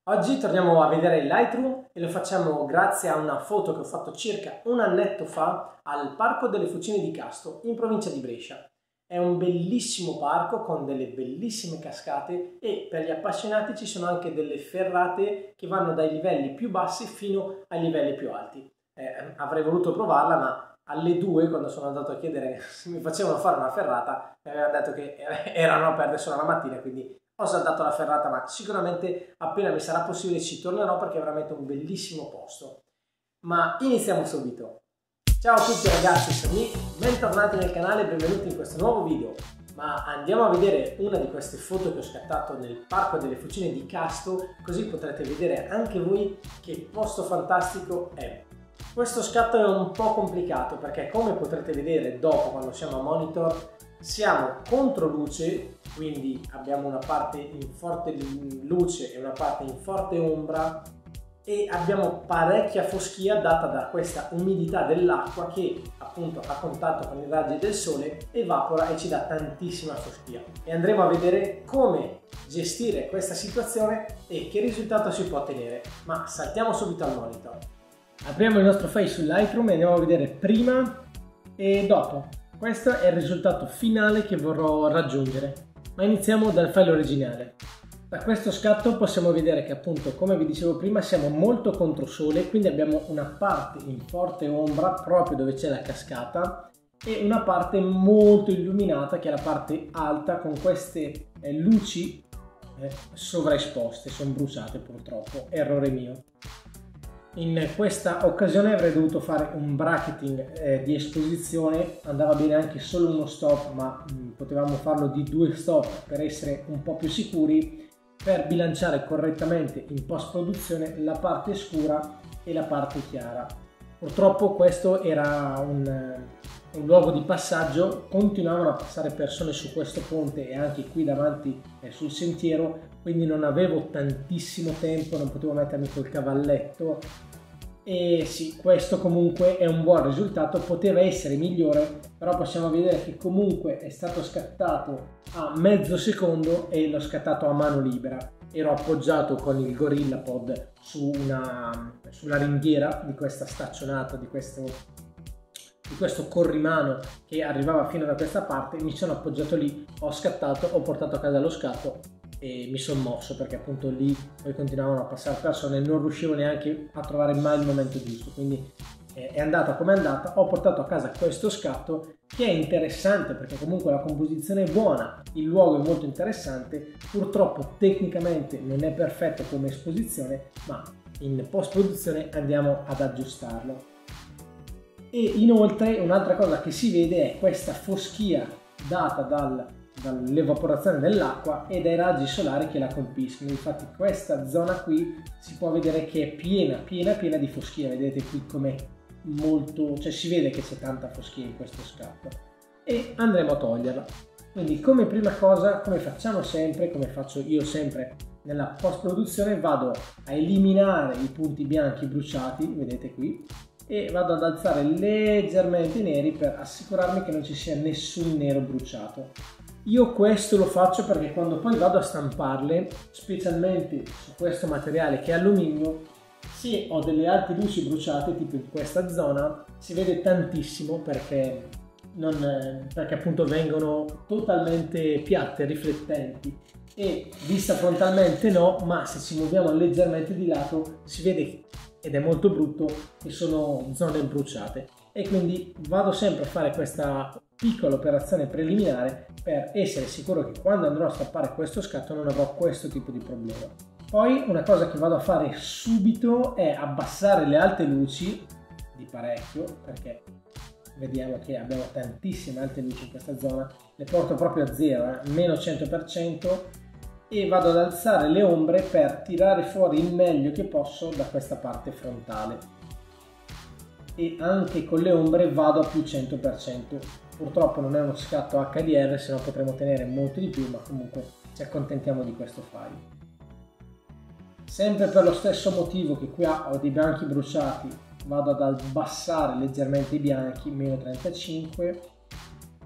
Oggi torniamo a vedere il Lightroom e lo facciamo grazie a una foto che ho fatto circa un annetto fa al Parco delle Fucine di Casto in provincia di Brescia. È un bellissimo parco con delle bellissime cascate e per gli appassionati ci sono anche delle ferrate che vanno dai livelli più bassi fino ai livelli più alti. Avrei voluto provarla, ma alle 2, quando sono andato a chiedere se mi facevano fare una ferrata, mi avevano detto che erano aperte solo la mattina, quindi ho saltato la ferrata, ma sicuramente appena mi sarà possibile ci tornerò perché è veramente un bellissimo posto. Ma iniziamo subito. Ciao a tutti ragazzi, sono Nick, bentornati nel canale e benvenuti in questo nuovo video. Ma andiamo a vedere una di queste foto che ho scattato nel Parco delle Fucine di Casto, così potrete vedere anche voi che posto fantastico è. Questo scatto è un po' complicato perché, come potrete vedere dopo quando siamo a monitor, siamo contro luce, quindi abbiamo una parte in forte luce e una parte in forte ombra e abbiamo parecchia foschia data da questa umidità dell'acqua che appunto a contatto con i raggi del sole evapora e ci dà tantissima foschia. E andremo a vedere come gestire questa situazione e che risultato si può ottenere. Ma saltiamo subito al monitor. Apriamo il nostro file su Lightroom e andiamo a vedere prima e dopo. Questo è il risultato finale che vorrò raggiungere, ma iniziamo dal file originale. Da questo scatto possiamo vedere che appunto, come vi dicevo prima, siamo molto contro sole, quindi abbiamo una parte in forte ombra proprio dove c'è la cascata e una parte molto illuminata che è la parte alta con queste luci sovraesposte, sono bruciate purtroppo, errore mio. In questa occasione avrei dovuto fare un bracketing di esposizione, andava bene anche solo uno stop, ma potevamo farlo di 2 stop per essere un po' più sicuri, per bilanciare correttamente in post produzione la parte scura e la parte chiara. Purtroppo questo era un luogo di passaggio, continuavano a passare persone su questo ponte e anche qui davanti sul sentiero, quindi non avevo tantissimo tempo, non potevo mettermi col cavalletto e sì, questo comunque è un buon risultato, poteva essere migliore, però possiamo vedere che comunque è stato scattato a mezzo secondo e l'ho scattato a mano libera. Ero appoggiato con il GorillaPod sulla ringhiera di questa staccionata, di questo corrimano che arrivava fino da questa parte, mi sono appoggiato lì, ho scattato, ho portato a casa lo scatto e mi sono mosso perché appunto lì poi continuavano a passare persone e non riuscivo neanche a trovare mai il momento giusto, quindi è andata come è andata. Ho portato a casa questo scatto che è interessante perché comunque la composizione è buona, il luogo è molto interessante, purtroppo tecnicamente non è perfetto come esposizione, ma in post produzione andiamo ad aggiustarlo. E inoltre un'altra cosa che si vede è questa foschia data dall'evaporazione dell'acqua e dai raggi solari che la colpiscono. Infatti questa zona qui si può vedere che è piena di foschia, vedete qui com'è molto, cioè si vede che c'è tanta foschia in questo scatto e andremo a toglierla. Quindi come prima cosa, come facciamo sempre, come faccio io sempre nella post produzione, vado a eliminare i punti bianchi bruciati, vedete qui, e vado ad alzare leggermente i neri per assicurarmi che non ci sia nessun nero bruciato. Io questo lo faccio perché quando poi vado a stamparle, specialmente su questo materiale che è alluminio, se ho delle alte luci bruciate, tipo in questa zona, si vede tantissimo perché appunto vengono totalmente piatte, riflettenti, e vista frontalmente no, ma se ci muoviamo leggermente di lato si vede, ed è molto brutto, che sono zone bruciate. E quindi vado sempre a fare questa piccola operazione preliminare per essere sicuro che quando andrò a stampare questo scatto non avrò questo tipo di problema. Poi una cosa che vado a fare subito è abbassare le alte luci di parecchio, perché vediamo che abbiamo tantissime alte luci in questa zona, le porto proprio a zero, meno 100%, e vado ad alzare le ombre per tirare fuori il meglio che posso da questa parte frontale. E anche con le ombre vado a più 100%. Purtroppo non è uno scatto HDR, se no potremmo ottenere molto di più, ma comunque ci accontentiamo di questo file. Sempre per lo stesso motivo che qui ho dei bianchi bruciati, vado ad abbassare leggermente i bianchi, meno 35,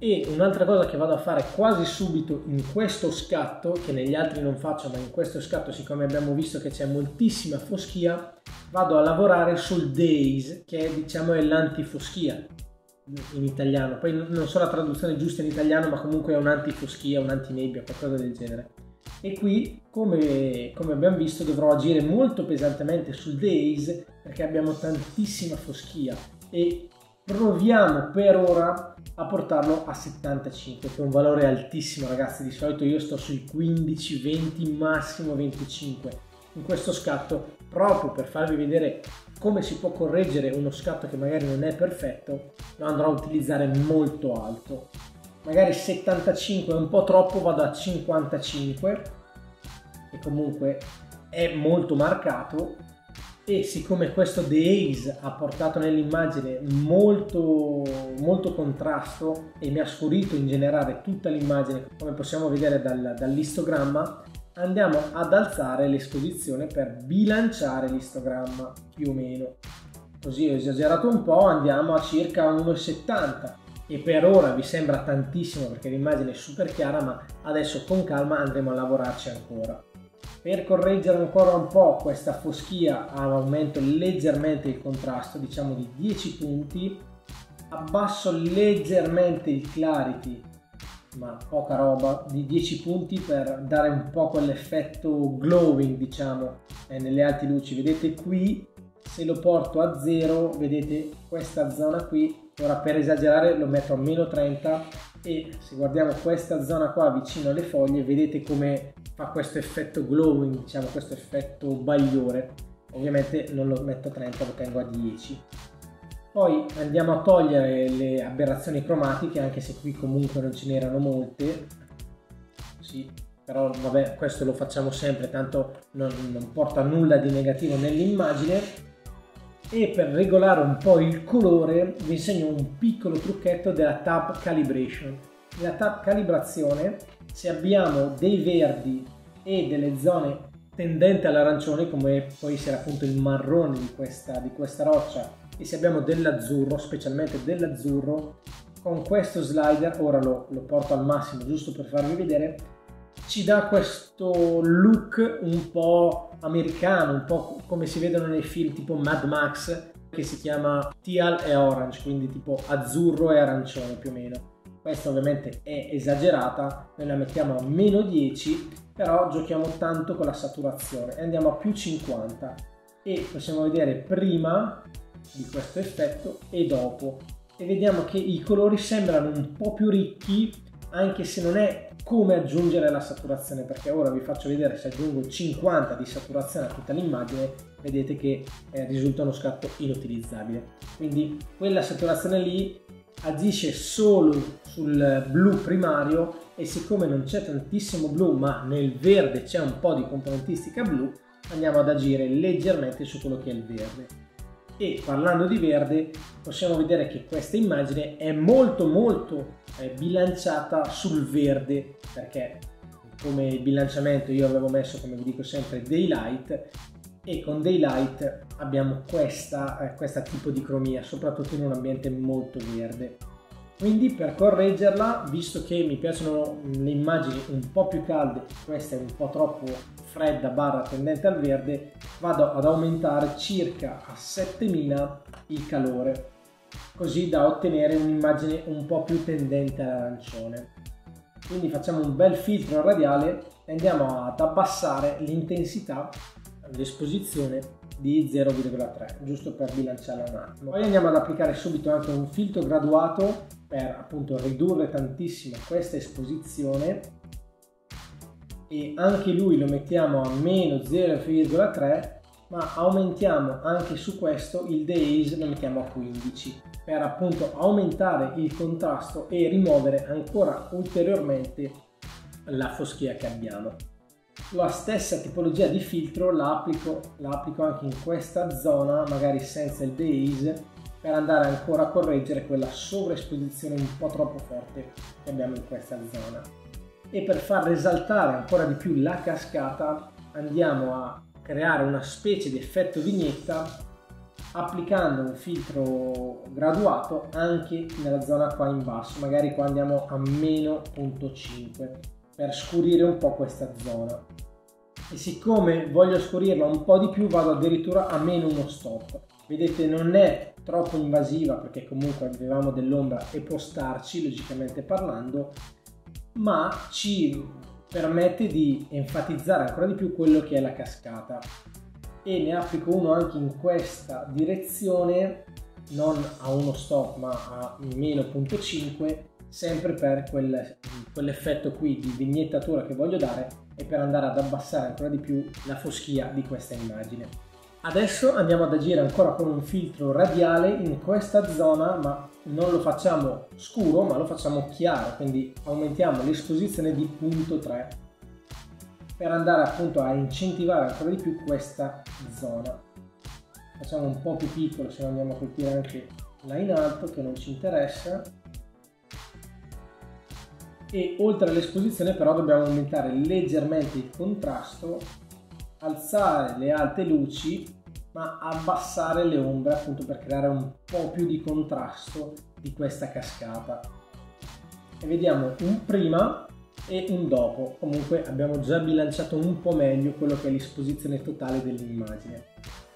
E un'altra cosa che vado a fare quasi subito in questo scatto, che negli altri non faccio, ma in questo scatto, siccome abbiamo visto che c'è moltissima foschia, vado a lavorare sul daze, che diciamo è l'antifoschia in italiano. Poi non so la traduzione giusta in italiano, ma comunque è un'antifoschia, un'antinebbia, qualcosa del genere. E qui, come abbiamo visto, dovrò agire molto pesantemente sul daze perché abbiamo tantissima foschia e proviamo per ora a portarlo a 75, che è un valore altissimo, ragazzi. Di solito io sto sui 15, 20, massimo 25 in questo scatto, proprio per farvi vedere come si può correggere uno scatto che magari non è perfetto. Lo andrò a utilizzare molto alto, magari 75 è un po' troppo, vado a 55, che comunque è molto marcato. E siccome questo daze ha portato nell'immagine molto contrasto e mi ha sfurito in generale tutta l'immagine, come possiamo vedere dall'istogramma, andiamo ad alzare l'esposizione per bilanciare l'istogramma più o meno. Così ho esagerato un po', andiamo a circa 1,70 e per ora vi sembra tantissimo perché l'immagine è super chiara, ma adesso con calma andremo a lavorarci ancora. Per correggere ancora un po' questa foschia aumento leggermente il contrasto, diciamo di 10 punti, abbasso leggermente il clarity, ma poca roba, di 10 punti per dare un po' quell'effetto glowing, diciamo, nelle alti luci. Vedete qui, se lo porto a 0, vedete questa zona qui, ora per esagerare lo metto a meno 30 e se guardiamo questa zona qua vicino alle foglie, vedete come fa questo effetto glowing, diciamo questo effetto bagliore. Ovviamente non lo metto a 30, lo tengo a 10. Poi andiamo a togliere le aberrazioni cromatiche, anche se qui comunque non ce n'erano molte. Sì, però vabbè, questo lo facciamo sempre, tanto non porta nulla di negativo nell'immagine. E per regolare un po' il colore vi insegno un piccolo trucchetto della tab calibration. Nella tab calibrazione, se abbiamo dei verdi e delle zone tendenti all'arancione, come può essere appunto il marrone di questa roccia, e se abbiamo dell'azzurro, specialmente dell'azzurro, con questo slider, ora lo porto al massimo giusto per farvi vedere, ci dà questo look un po' americano, un po' come si vedono nei film tipo Mad Max, che si chiama teal e orange, quindi tipo azzurro e arancione più o meno. Questa ovviamente è esagerata, noi la mettiamo a meno 10, però giochiamo tanto con la saturazione e andiamo a più 50 e possiamo vedere prima di questo effetto e dopo, e vediamo che i colori sembrano un po' più ricchi, anche se non è come aggiungere la saturazione, perché ora vi faccio vedere. Se aggiungo 50 di saturazione a tutta l'immagine, vedete che risulta uno scatto inutilizzabile. Quindi quella saturazione lì agisce solo sul blu primario, e siccome non c'è tantissimo blu ma nel verde c'è un po' di componentistica blu, andiamo ad agire leggermente su quello che è il verde. E parlando di verde, possiamo vedere che questa immagine è molto bilanciata sul verde, perché come bilanciamento io avevo messo, come vi dico sempre, daylight, e con daylight abbiamo questa tipo di cromia, soprattutto in un ambiente molto verde. Quindi per correggerla, visto che mi piacciono le immagini un po' più calde, questa è un po' troppo fredda barra tendente al verde, vado ad aumentare circa a 7000 il calore, così da ottenere un'immagine un po' più tendente all'arancione. Quindi facciamo un bel filtro radiale e andiamo ad abbassare l'intensità, l'esposizione di 0,3, giusto per bilanciarla un attimo. Poi andiamo ad applicare subito anche un filtro graduato per appunto ridurre tantissimo questa esposizione, e anche lui lo mettiamo a meno 0,3, ma aumentiamo anche su questo il daze, lo mettiamo a 15 per appunto aumentare il contrasto e rimuovere ancora ulteriormente la foschia che abbiamo. La stessa tipologia di filtro la applico anche in questa zona, magari senza il daze, per andare ancora a correggere quella sovraesposizione un po' troppo forte che abbiamo in questa zona. E per far risaltare ancora di più la cascata andiamo a creare una specie di effetto vignetta applicando un filtro graduato anche nella zona qua in basso, magari qua andiamo a meno 0.5 per scurire un po' questa zona. E siccome voglio scurirla un po' di più, vado addirittura a meno 1 stop. Vedete, non è troppo invasiva perché comunque avevamo dell'ombra e può starci logicamente parlando, ma ci permette di enfatizzare ancora di più quello che è la cascata. E ne applico uno anche in questa direzione, non a 1 stop ma a meno 0.5, sempre per quell'effetto qui di vignettatura che voglio dare e per andare ad abbassare ancora di più la foschia di questa immagine. Adesso andiamo ad agire ancora con un filtro radiale in questa zona, ma non lo facciamo scuro ma lo facciamo chiaro, quindi aumentiamo l'esposizione di 0.3 per andare appunto a incentivare ancora di più questa zona. Facciamo un po' più piccolo, se no andiamo a colpire anche là in alto che non ci interessa. E oltre all'esposizione però dobbiamo aumentare leggermente il contrasto, alzare le alte luci ma abbassare le ombre appunto per creare un po' più di contrasto di questa cascata. E vediamo un prima e un dopo. Comunque abbiamo già bilanciato un po' meglio quello che è l'esposizione totale dell'immagine.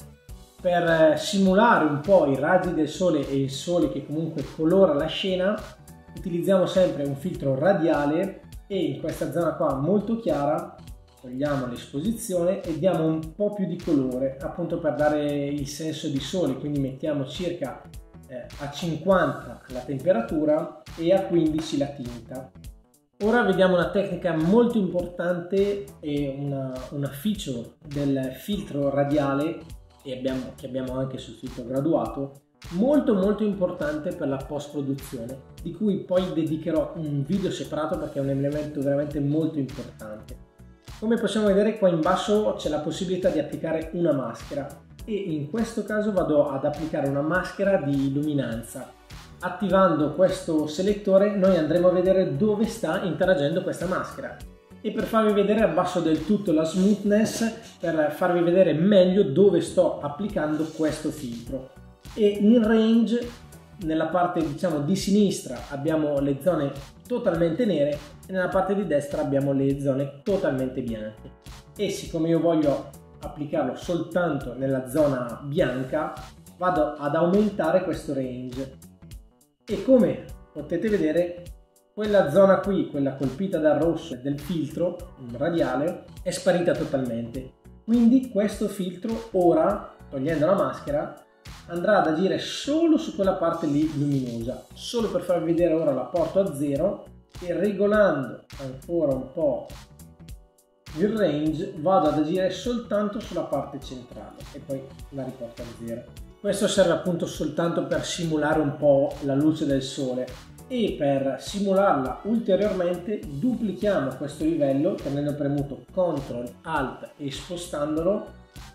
Per simulare un po' i raggi del sole e il sole che comunque colora la scena, utilizziamo sempre un filtro radiale e in questa zona qua molto chiara togliamo l'esposizione e diamo un po' più di colore appunto per dare il senso di sole, quindi mettiamo circa a 50 la temperatura e a 15 la tinta. Ora vediamo una tecnica molto importante e una feature del filtro radiale che abbiamo anche sul filtro graduato, molto importante per la post produzione, di cui poi dedicherò un video separato perché è un elemento veramente molto importante. Come possiamo vedere qua in basso c'è la possibilità di applicare una maschera e in questo caso vado ad applicare una maschera di luminanza. Attivando questo selettore noi andremo a vedere dove sta interagendo questa maschera e per farvi vedere abbasso del tutto la smoothness per farvi vedere meglio dove sto applicando questo filtro. E in range nella parte diciamo di sinistra abbiamo le zone totalmente nere e nella parte di destra abbiamo le zone totalmente bianche. E siccome io voglio applicarlo soltanto nella zona bianca vado ad aumentare questo range e come potete vedere quella zona qui, quella colpita dal rosso del filtro radiale, è sparita totalmente. Quindi questo filtro ora, togliendo la maschera, andrà ad agire solo su quella parte lì luminosa. Solo per farvi vedere ora la porto a 0 e regolando ancora un po' il range vado ad agire soltanto sulla parte centrale e poi la riporto a 0. Questo serve appunto soltanto per simulare un po' la luce del sole e per simularla ulteriormente duplichiamo questo livello tenendo premuto CTRL ALT e spostandolo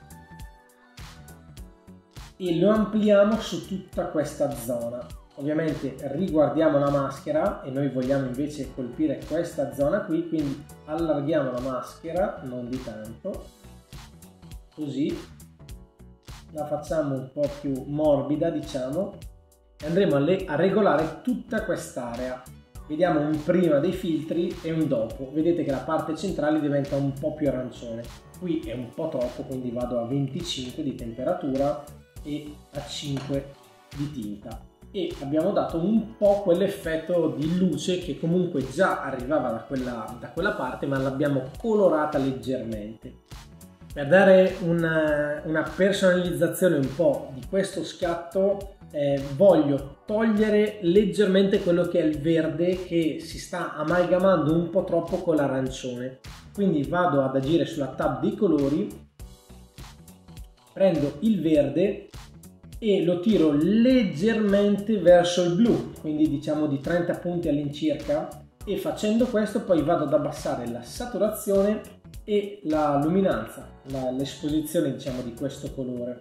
e lo ampliamo su tutta questa zona. Ovviamente riguardiamo la maschera e noi vogliamo invece colpire questa zona qui, quindi allarghiamo la maschera, non di tanto, così la facciamo un po' più morbida diciamo e andremo a regolare tutta quest'area. Vediamo un prima dei filtri e un dopo. Vedete che la parte centrale diventa un po' più arancione, qui è un po' troppo quindi vado a 25 di temperatura e a 5 di tinta e abbiamo dato un po' quell'effetto di luce che comunque già arrivava da quella parte ma l'abbiamo colorata leggermente. Per dare una personalizzazione un po' di questo scatto voglio togliere leggermente quello che è il verde che si sta amalgamando un po' troppo con l'arancione, quindi vado ad agire sulla tab dei colori, prendo il verde e lo tiro leggermente verso il blu, quindi diciamo di 30 punti all'incirca e facendo questo poi vado ad abbassare la saturazione e la luminanza, l'esposizione diciamo di questo colore.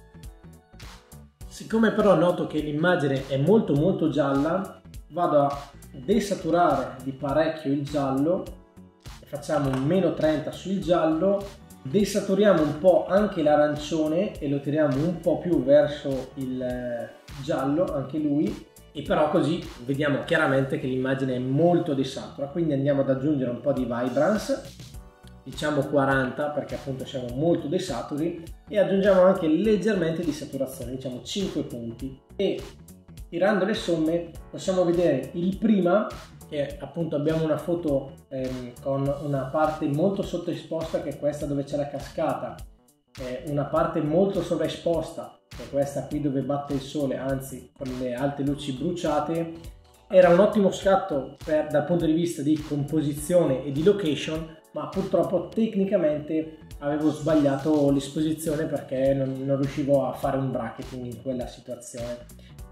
Siccome però noto che l'immagine è molto gialla, vado a desaturare di parecchio il giallo, facciamo un -30 sul giallo Desaturiamo un po' anche l'arancione e lo tiriamo un po' più verso il giallo, anche lui, e però così vediamo chiaramente che l'immagine è molto desatura. Quindi andiamo ad aggiungere un po' di vibrance, diciamo 40 perché appunto siamo molto desaturi, e aggiungiamo anche leggermente di saturazione, diciamo 5 punti, e tirando le somme possiamo vedere il prima, che appunto abbiamo una foto con una parte molto sottoesposta, che è questa dove c'è la cascata, una parte molto sovraesposta, che è questa qui dove batte il sole, anzi con le alte luci bruciate. Era un ottimo scatto dal punto di vista di composizione e di location, ma purtroppo tecnicamente avevo sbagliato l'esposizione perché non riuscivo a fare un bracketing in quella situazione.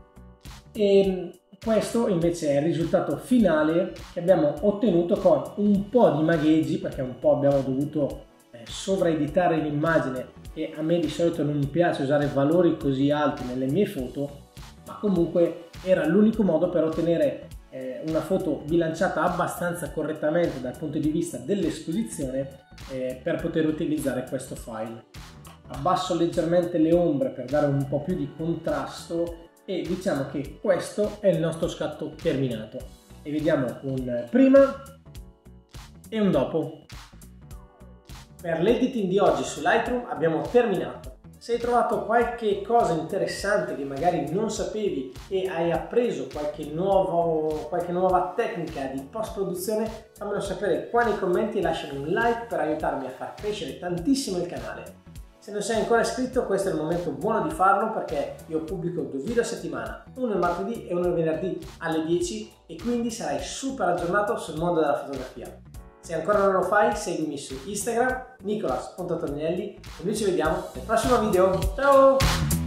E questo invece è il risultato finale che abbiamo ottenuto con un po' di magheggi, perché un po' abbiamo dovuto sovraeditare l'immagine, e a me di solito non piace usare valori così alti nelle mie foto, ma comunque era l'unico modo per ottenere una foto bilanciata abbastanza correttamente dal punto di vista dell'esposizione, per poter utilizzare questo file. Abbasso leggermente le ombre per dare un po' più di contrasto, e diciamo che questo è il nostro scatto terminato, e vediamo un prima e un dopo. Per l'editing di oggi su Lightroom abbiamo terminato. Se hai trovato qualche cosa interessante che magari non sapevi e hai appreso qualche nuova tecnica di post-produzione, fammelo sapere qua nei commenti e lasciami un like per aiutarmi a far crescere tantissimo il canale. Se non sei ancora iscritto, questo è il momento buono di farlo, perché io pubblico 2 video a settimana, uno il martedì e uno il venerdì alle 10, e quindi sarai super aggiornato sul mondo della fotografia. Se ancora non lo fai, seguimi su Instagram, nicolas.tornielli, e noi ci vediamo nel prossimo video. Ciao!